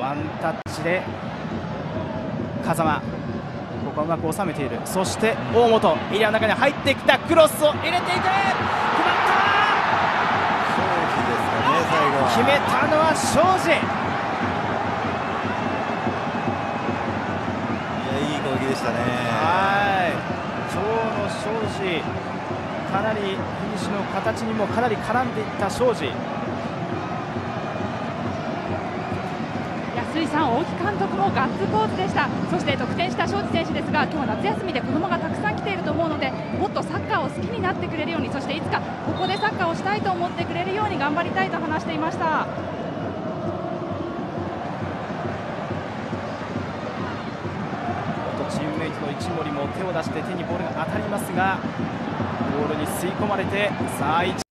ワンタッチで風間、ここはうまく収めている。そして大本、エリアの中に入ってきた、クロスを入れていく、決まった。決めたのは庄司。 いい攻撃でしたね。 今日の庄司、かなりフィニッシュの形にもかなり絡んでいった庄司。 安井さん、大木監督もガッツポーズでした。そして得点した庄司選手ですが、今日は夏休みで子供がたくさん来ていると思うので、もっとサッカーを好きになってくれるように、そしていつかここでサッカーをしたいと思ってくれるように頑張りたいと話していました。 チームメイトの一森も手を出して手にボールが当たりますが、ボールに吸い込まれて、さあ